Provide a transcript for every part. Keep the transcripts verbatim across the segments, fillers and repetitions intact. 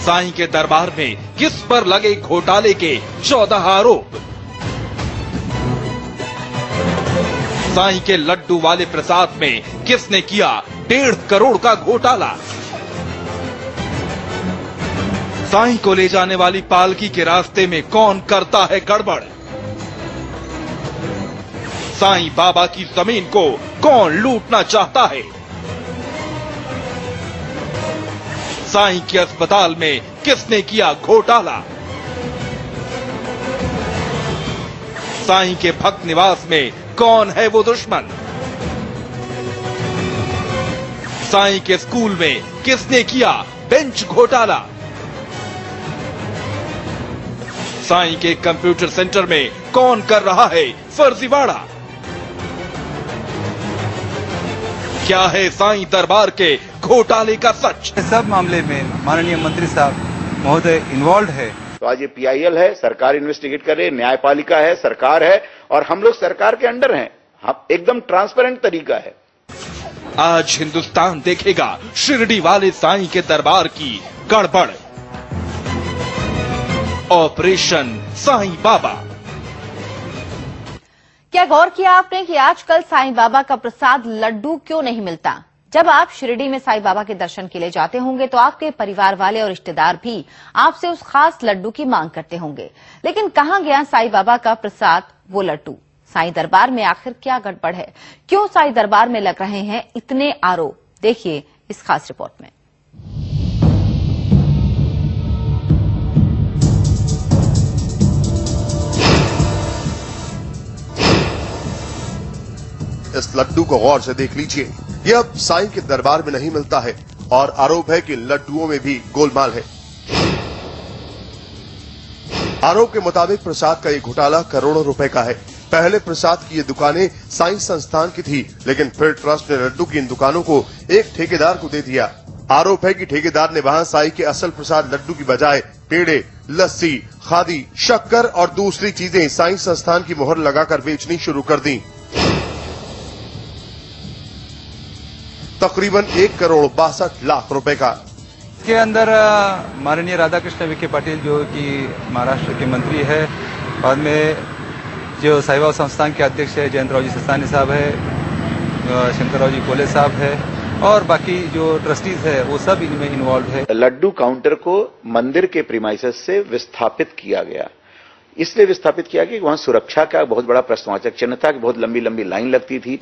साईं के दरबार में किस पर लगे घोटाले के चौदह आरोप। साईं के लड्डू वाले प्रसाद में किसने किया डेढ़ करोड़ का घोटाला। साईं को ले जाने वाली पालकी के रास्ते में कौन करता है गड़बड़। साईं बाबा की जमीन को कौन लूटना चाहता है। साईं के अस्पताल में किसने किया घोटाला। साईं के भक्त निवास में कौन है वो दुश्मन। साईं के स्कूल में किसने किया बेंच घोटाला। साईं के कंप्यूटर सेंटर में कौन कर रहा है फर्जीवाड़ा। क्या है साईं दरबार के घोटाले का सच। सब मामले में माननीय मंत्री साहब महोदय इन्वॉल्व है। तो आज ये पीआईएल है, सरकार इन्वेस्टिगेट कर रही है, न्यायपालिका है, सरकार है और हम लोग सरकार के अंडर हैं। हम एकदम ट्रांसपेरेंट तरीका है। आज हिंदुस्तान देखेगा शिरडी वाले साईं के दरबार की गड़बड़। ऑपरेशन साईं बाबा। क्या गौर किया आपने कि आजकल साईं बाबा का प्रसाद लड्डू क्यों नहीं मिलता। जब आप शिरडी में साईं बाबा के दर्शन के लिए जाते होंगे तो आपके परिवार वाले और रिश्तेदार भी आपसे उस खास लड्डू की मांग करते होंगे, लेकिन कहां गया साईं बाबा का प्रसाद वो लड्डू। साईं दरबार में आखिर क्या गड़बड़ है, क्यों साईं दरबार में लग रहे हैं इतने आरोप, देखिए इस खास रिपोर्ट में। इस लड्डू को गौर से देख लीजिए। यह अब साईं के दरबार में नहीं मिलता है और आरोप है कि लड्डुओं में भी गोलमाल है। आरोप के मुताबिक प्रसाद का ये घोटाला करोड़ों रुपए का है। पहले प्रसाद की ये दुकानें साईं संस्थान की थी, लेकिन फिर ट्रस्ट ने लड्डू की इन दुकानों को एक ठेकेदार को दे दिया। आरोप है कि ठेकेदार ने वहां साईं के असल प्रसाद लड्डू की बजाय पेड़े, लस्सी, खादी, शक्कर और दूसरी चीजें साईं संस्थान की मोहर लगाकर बेचनी शुरू कर दी। तकरीबन एक करोड़ बासठ लाख रुपए का। इसके अंदर माननीय राधा कृष्ण विखे पाटिल जो कि महाराष्ट्र के मंत्री है, बाद में जो साईं बाबा संस्थान के अध्यक्ष है जयंत राव जी सस्तानी साहब है, शंकर राव जी कोले साहब है और बाकी जो ट्रस्टीज है वो सब इनमें इन्वॉल्व है। लड्डू काउंटर को मंदिर के प्रीमाइसेस से विस्थापित किया गया। इसलिए विस्थापित किया गया कि वहां सुरक्षा का बहुत बड़ा प्रश्नवाचक चिन्ह था कि बहुत लंबी लंबी लाइन लगती थी।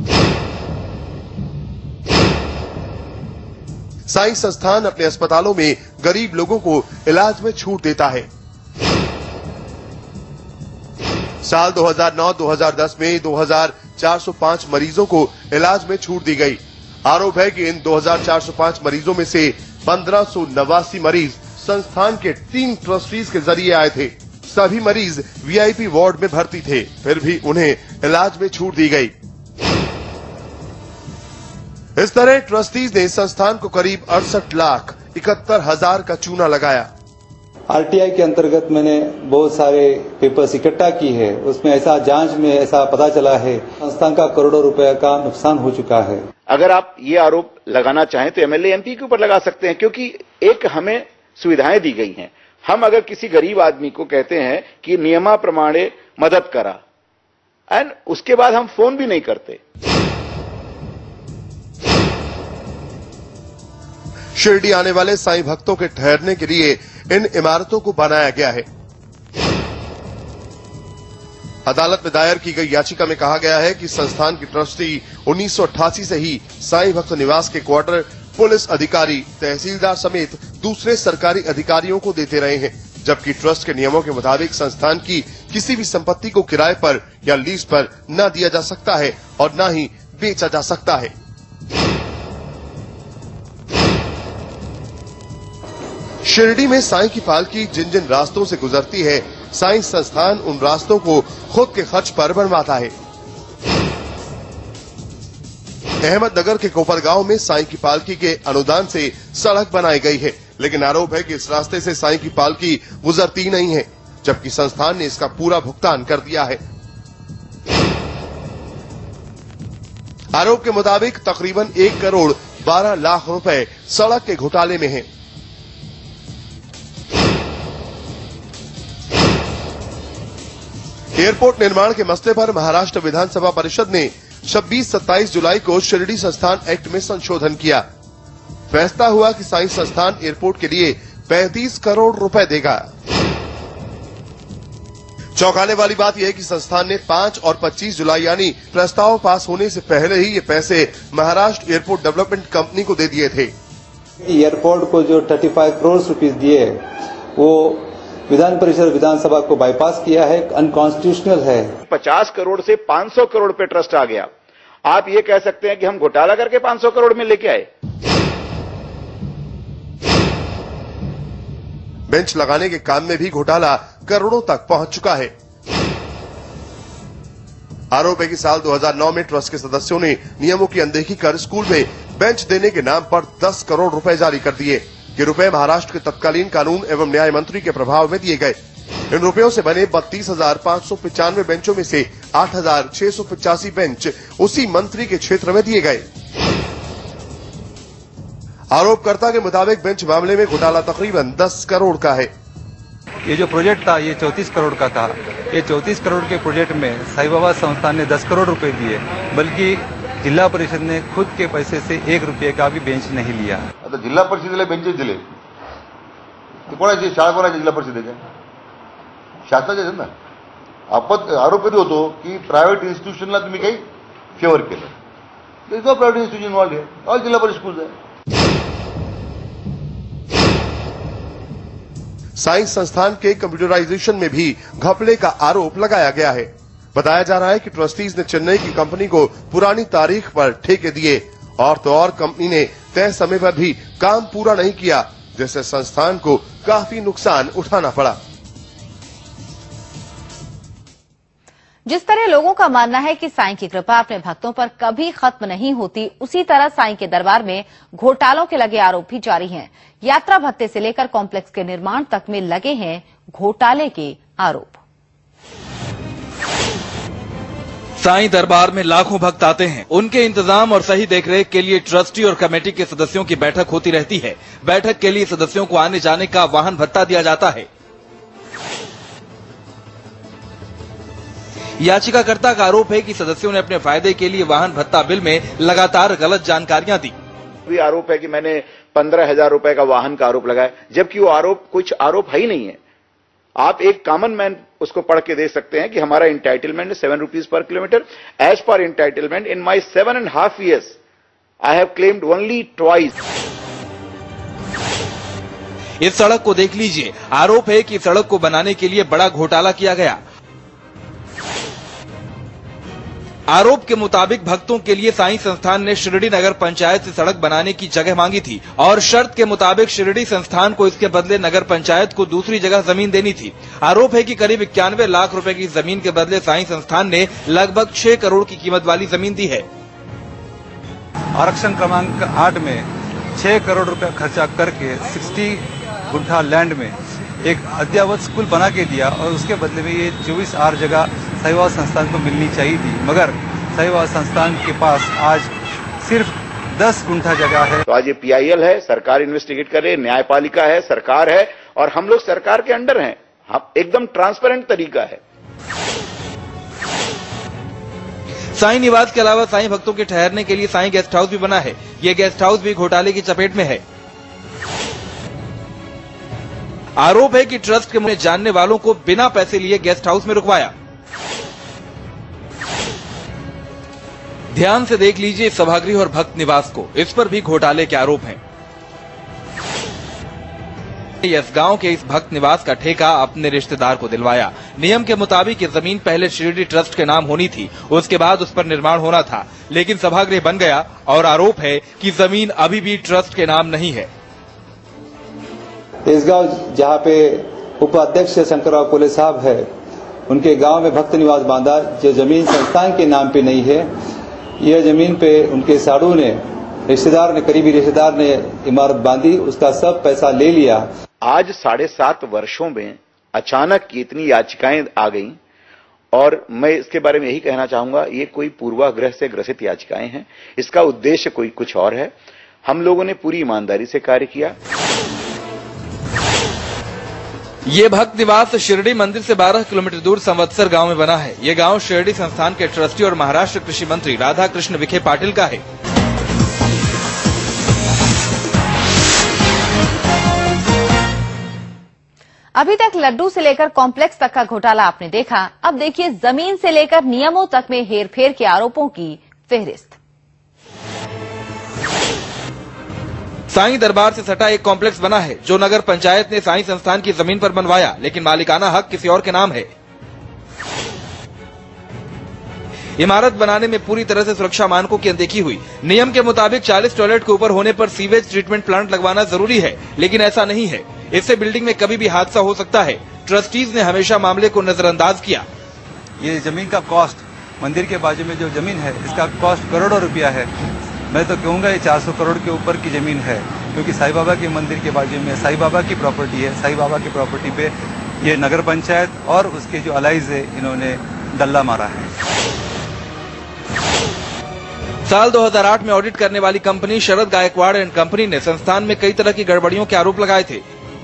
साईं संस्थान अपने अस्पतालों में गरीब लोगों को इलाज में छूट देता है। साल दो हज़ार नौ दो हज़ार दस में दो हज़ार चार सौ पाँच मरीजों को इलाज में छूट दी गई। आरोप है कि इन दो हज़ार चार सौ पाँच मरीजों में से पंद्रह सौ नवासी मरीज संस्थान के तीन ट्रस्टीज के जरिए आए थे। सभी मरीज वीआईपी वार्ड में भर्ती थे, फिर भी उन्हें इलाज में छूट दी गई। इस तरह ट्रस्टीज ने संस्थान को करीब अड़सठ लाख इकहत्तर हजार का चूना लगाया। आरटीआई के अंतर्गत मैंने बहुत सारे पेपर्स इकट्ठा की है, उसमें ऐसा जांच में ऐसा पता चला है संस्थान का करोड़ों रुपए का नुकसान हो चुका है। अगर आप ये आरोप लगाना चाहें तो एमएलए एमपी के ऊपर लगा सकते हैं, क्योंकि एक हमें सुविधाएं दी गई हैं। हम अगर किसी गरीब आदमी को कहते हैं कि नियमा प्रमाणे मदद करा एंड उसके बाद हम फोन भी नहीं करते। शिरडी आने वाले साईं भक्तों के ठहरने के लिए इन इमारतों को बनाया गया है। अदालत में दायर की गई याचिका में कहा गया है कि संस्थान की ट्रस्टी उन्नीस सौ अट्ठासी से ही साईं भक्त निवास के क्वार्टर पुलिस अधिकारी, तहसीलदार समेत दूसरे सरकारी अधिकारियों को देते रहे हैं, जबकि ट्रस्ट के नियमों के मुताबिक संस्थान की किसी भी संपत्ति को किराए पर या लीज पर न दिया जा सकता है और न ही बेचा जा सकता है। शिरडी में साईं की पालकी जिन जिन रास्तों से गुजरती है, साईं संस्थान उन रास्तों को खुद के खर्च पर बनवाता है। अहमदनगर के कोपरगांव में साईं की पालकी के अनुदान से सड़क बनाई गई है, लेकिन आरोप है कि इस रास्ते से साईं की पालकी गुजरती नहीं है, जबकि संस्थान ने इसका पूरा भुगतान कर दिया है। आरोप के मुताबिक तकरीबन एक करोड़ बारह लाख रुपए सड़क के घोटाले में हैं। एयरपोर्ट निर्माण के मसले पर महाराष्ट्र विधानसभा परिषद ने छब्बीस सत्ताईस जुलाई को शिरडी संस्थान एक्ट में संशोधन किया। फैसला हुआ कि साई संस्थान एयरपोर्ट के लिए पैंतीस करोड़ रुपए देगा। चौंकाने वाली बात यह है कि संस्थान ने पांच और पच्चीस जुलाई यानी प्रस्ताव पास होने से पहले ही ये पैसे महाराष्ट्र एयरपोर्ट डेवलपमेंट कंपनी को दे दिए थे। एयरपोर्ट को जो पैंतीस करोड़ रुपीस दिए वो विधान परिषद विधानसभा को बाईपास किया है, अनकॉन्स्टिट्यूशनल है। पचास करोड़ से पाँच सौ करोड़ पे ट्रस्ट आ गया। आप ये कह सकते हैं कि हम घोटाला करके पाँच सौ करोड़ में लेके आए। बेंच लगाने के काम में भी घोटाला करोड़ों तक पहुंच चुका है। आरोप है कि साल दो हज़ार नौ में ट्रस्ट के सदस्यों ने नियमों की अनदेखी कर स्कूल में बेंच देने के नाम पर दस करोड़ रुपए जारी कर दिए। ये रुपए महाराष्ट्र के तत्कालीन कानून एवं न्याय मंत्री के प्रभाव में दिए गए। इन रुपयों से बने बत्तीस हजार पाँच सौ पचानवे बेंचों में से आठ हजार छह सौ पचासी बेंच उसी मंत्री के क्षेत्र में दिए गए। आरोपकर्ता के मुताबिक बेंच मामले में घोटाला तकरीबन दस करोड़ का है। ये जो प्रोजेक्ट था ये चौंतीस करोड़ का था। ये चौंतीस करोड़ के प्रोजेक्ट में साई बाबा संस्थान ने दस करोड़ रुपए दिए, बल्कि जिला परिषद ने खुद के पैसे से एक रुपये का भी बेंच नहीं लिया। आता जिल्हा परिषदेला बेंचेस दिले ते कोणाचे? शाळा कोणाच्या जिल्हा परिषदेच्या? शासनाचे आहेत ना। आपण आरोप कधी होतो की प्रायव्हेट इन्स्टिट्यूशनला तुम्ही काही फेवर केलं। There is no private institution involved here, all Zilla Parishad schools है। साइंस संस्थान के कंप्यूटराइजेशन में भी घपले का आरोप लगाया गया है। बताया जा रहा है कि ट्रस्टीज ने चेन्नई की कंपनी को पुरानी तारीख पर ठेके दिए और तो और कंपनी ने तय समय पर भी काम पूरा नहीं किया, जिससे संस्थान को काफी नुकसान उठाना पड़ा। जिस तरह लोगों का मानना है कि साईं की कृपा अपने भक्तों पर कभी खत्म नहीं होती, उसी तरह साईं के दरबार में घोटालों के लगे आरोप भी जारी हैं। यात्रा भत्ते से लेकर कॉम्प्लेक्स के निर्माण तक में लगे हैं घोटाले के आरोप। साईं दरबार में लाखों भक्त आते हैं। उनके इंतजाम और सही देखरेख के लिए ट्रस्टी और कमेटी के सदस्यों की बैठक होती रहती है। बैठक के लिए सदस्यों को आने जाने का वाहन भत्ता दिया जाता है। याचिकाकर्ता का आरोप है कि सदस्यों ने अपने फायदे के लिए वाहन भत्ता बिल में लगातार गलत जानकारियां दी। भी आरोप है कि मैंने पंद्रह हजार रुपए का वाहन का आरोप लगाया, जबकि वो आरोप कुछ आरोप है ही नहीं है। आप एक कॉमन मैन उसको पढ़ के देख सकते हैं कि हमारा इंटाइटलमेंट है seven rupees per kilometre. As per entitlement in my seven and half years I have claimed only twice. इस सड़क को देख लीजिए। आरोप है कि सड़क को बनाने के लिए बड़ा घोटाला किया गया। आरोप के मुताबिक भक्तों के लिए साईं संस्थान ने शिरडी नगर पंचायत से सड़क बनाने की जगह मांगी थी और शर्त के मुताबिक शिरडी संस्थान को इसके बदले नगर पंचायत को दूसरी जगह जमीन देनी थी। आरोप है कि करीब इक्यानवे लाख रुपए की जमीन के बदले साईं संस्थान ने लगभग छह करोड़ की कीमत वाली जमीन दी है। आरक्षण क्रमांक आठ में छह करोड़ रुपया खर्चा करके साठ गुंठा लैंड में एक अद्ययावत स्कूल बना के दिया और उसके बदले में ये चौबीस आर जगह साई बाबा संस्थान को मिलनी चाहिए थी, मगर साई बाबा संस्थान के पास आज सिर्फ दस गुंठा जगह है। तो आज ये पीआईएल है, सरकार इन्वेस्टिगेट करे, न्यायपालिका है, सरकार है और हम लोग सरकार के अंडर हैं। हम एकदम ट्रांसपेरेंट तरीका है। साईं निवास के अलावा साईं भक्तों के ठहरने के लिए साईं गेस्ट हाउस भी बना है। ये गेस्ट हाउस भी घोटाले की चपेट में है। आरोप है कि ट्रस्ट के जानने वालों को बिना पैसे लिए गेस्ट हाउस में रुकवाया। ध्यान से देख लीजिए सभागृह और भक्त निवास को, इस पर भी घोटाले के आरोप हैं। इस गांव के इस भक्त निवास का ठेका अपने रिश्तेदार को दिलवाया। नियम के मुताबिक ये जमीन पहले शिरडी ट्रस्ट के नाम होनी थी, उसके बाद उस पर निर्माण होना था, लेकिन सभागृह बन गया और आरोप है कि जमीन अभी भी ट्रस्ट के नाम नहीं है। इस गांव जहां पे उपाध्यक्ष शंकरराव कोले साहब है, उनके गांव में भक्त निवास बांधा, जो जमीन संस्थान के नाम पे नहीं है। यह जमीन पे उनके साड़ू ने, रिश्तेदार ने, करीबी रिश्तेदार ने इमारत बांधी, उसका सब पैसा ले लिया। आज साढ़े सात वर्षों में अचानक इतनी याचिकाएं आ गईं और मैं इसके बारे में यही कहना चाहूंगा, ये कोई पूर्वाग्रह से ग्रसित याचिकाएं हैं। इसका उद्देश्य कोई कुछ और है। हम लोगों ने पूरी ईमानदारी से कार्य किया। ये भक्त निवास शिरडी मंदिर से बारह किलोमीटर दूर संवत्सर गांव में बना है। ये गांव शिरडी संस्थान के ट्रस्टी और महाराष्ट्र कृषि मंत्री राधा कृष्ण विखे पाटिल का है। अभी तक लड्डू से लेकर कॉम्प्लेक्स तक का घोटाला आपने देखा। अब देखिए जमीन से लेकर नियमों तक में हेरफेर के आरोपों की फेहरिस्त। साईं दरबार से सटा एक कॉम्प्लेक्स बना है जो नगर पंचायत ने साईं संस्थान की जमीन पर बनवाया, लेकिन मालिकाना हक किसी और के नाम है। इमारत बनाने में पूरी तरह से सुरक्षा मानकों की अनदेखी हुई। नियम के मुताबिक चालीस टॉयलेट के ऊपर होने पर सीवेज ट्रीटमेंट प्लांट लगवाना जरूरी है, लेकिन ऐसा नहीं है। इससे बिल्डिंग में कभी भी हादसा हो सकता है। ट्रस्टीज ने हमेशा मामले को नजरअंदाज किया। ये जमीन का कॉस्ट, मंदिर के बाजू में जो जमीन है इसका कॉस्ट करोड़ों रुपया है। मैं तो कहूँगा ये चार सौ करोड़ के ऊपर की जमीन है, क्योंकि साईं बाबा के मंदिर के बाजू में साईं बाबा की प्रॉपर्टी है। साईं बाबा की प्रॉपर्टी पे ये नगर पंचायत और उसके जो अलाइज है इन्होंने डल्ला मारा है। साल दो हज़ार आठ में ऑडिट करने वाली company Sharad Gaikwad and company ने संस्थान में कई तरह की गड़बड़ियों के आरोप लगाए थे।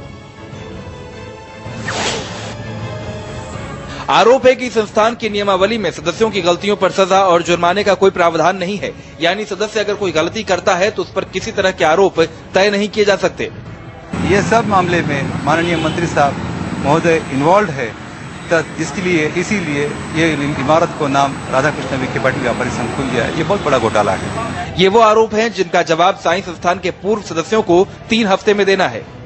आरोप है कि संस्थान की नियमावली में सदस्यों की गलतियों पर सजा और जुर्माने का कोई प्रावधान नहीं है, यानी सदस्य अगर कोई गलती करता है तो उस पर किसी तरह के आरोप तय नहीं किए जा सकते। ये सब मामले में माननीय मंत्री साहब महोदय इन्वॉल्व है, जिसके लिए इसीलिए ये इमारत को नाम राधा कृष्ण विखे पाटिल व्यापारी संकुल दिया। ये बहुत बड़ा घोटाला है। ये वो आरोप हैं जिनका जवाब साईं संस्थान के पूर्व सदस्यों को तीन हफ्ते में देना है।